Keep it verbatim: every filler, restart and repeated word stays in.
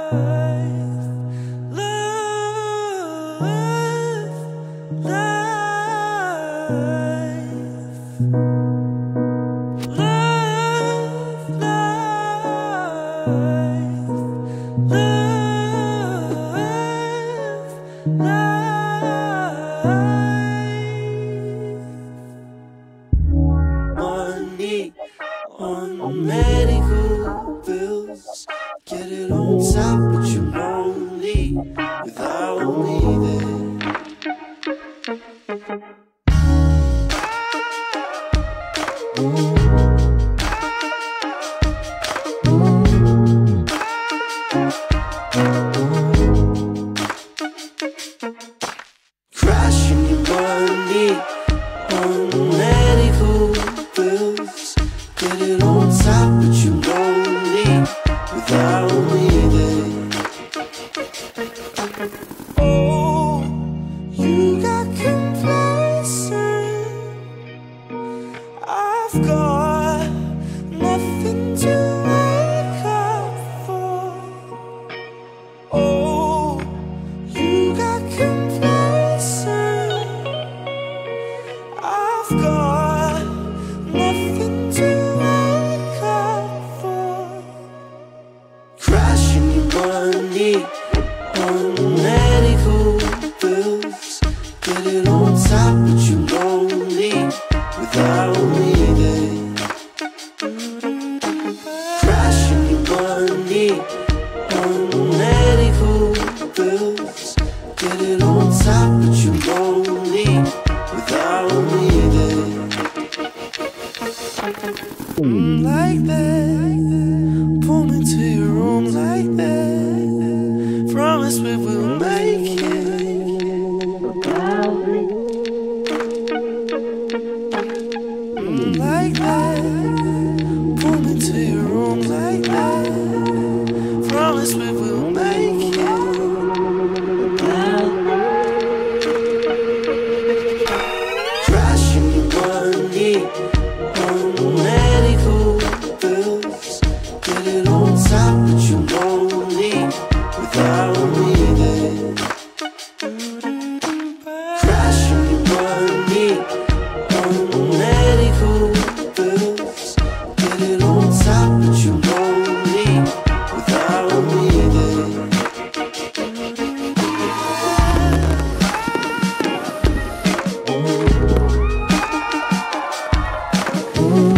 Money on medical bills, get it on top, but you're lonely without me there. Crashing your money on medical bills, get it on top, but you're lonely without me there. Oh, you got complacent. I've got nothing to wake up for. Oh, you got complacent. I've got nothing to wake up for. Crashing your money on medical bills, get it on top, but you're lonely without me there. Crashing your money on medical bills, get it on top, but you're lonely without me there. Mm, like that, pull me to your room like that. Promise we will make it. Mm, like that, pull me to your room like that. Promise we will make it. Crashing your money on medical bills, get it on top, but you're lonely without me there. Crashing your money on medical bills, get it on top, but you're lonely without me there. Ooh.